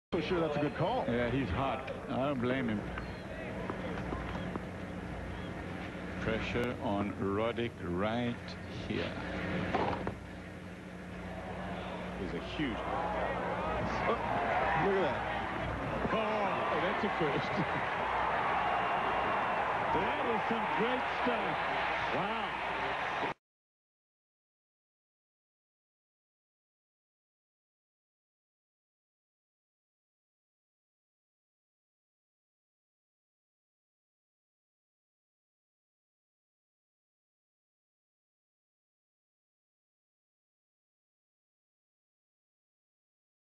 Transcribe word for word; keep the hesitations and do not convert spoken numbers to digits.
For sure, that's a good call. Yeah, he's hot. I don't blame him. Pressure on Roddick right here. Is a huge. Oh, look at that. Oh, that's a first. That is some great stuff. Wow.